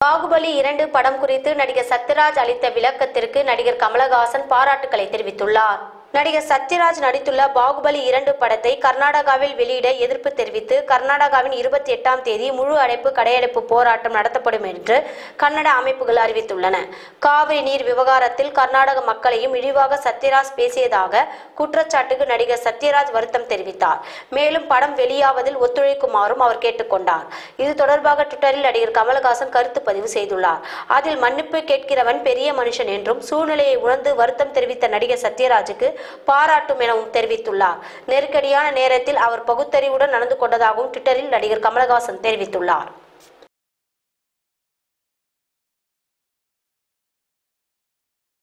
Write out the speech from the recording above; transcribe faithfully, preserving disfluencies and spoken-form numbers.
பாகுபலி இரண்டு படம் குறித்து நடிகர் சத்யராஜ் அளித்த விளக்கத்திற்கு நடிகர் கமலஹாசன் பாராட்டுக்களை தெரிவித்துள்ளார். நடிகர் சத்யராஜ் நடித்துள்ள பாகுபலி இரண்டு படத்தை கர்நாடகாவில் வெளியிட எதிர்ப்பு தெரிவித்து கர்நாடகாவின் இருபத்தி எட்டாம் தேதி முழு அடைப்பு கடையடைப்பு போராட்டம் நடத்தப்படும் என்று கன்னட அமைப்புகள் அறிவித்துள்ளன. காவிரி நீர் விவகாரத்தில் கர்நாடக மக்களையும் இழிவாக சத்யராஜ் பேசியதாக குற்றச்சாட்டுக்கு நடிகர் சத்யராஜ் வருத்தம் தெரிவித்தார். மேலும் படம் வெளியாவதில் ஒத்துழைக்குமாறும் அவர் கேட்டுக்கொண்டார். இது தொடர்பாக ட்விட்டரில் நடிகர் கமலஹாசன் கருத்து பதிவு செய்துள்ளார். அதில் மன்னிப்பு கேட்கிறவன் பெரிய மனுஷன் என்றும் சூழ்நிலையை உணர்ந்து வருத்தம் தெரிவித்த நடிகர் சத்யராஜுக்கு பாராட்டும் எனவும் தெரிவித்துள்ளார். நெருக்கடியான நேரத்தில் அவர் பகுத்தறிவுடன் நடந்து கொண்டதாகவும் ட்விட்டரில் நடிகர் கமலஹாசன் தெரிவித்துள்ளார்.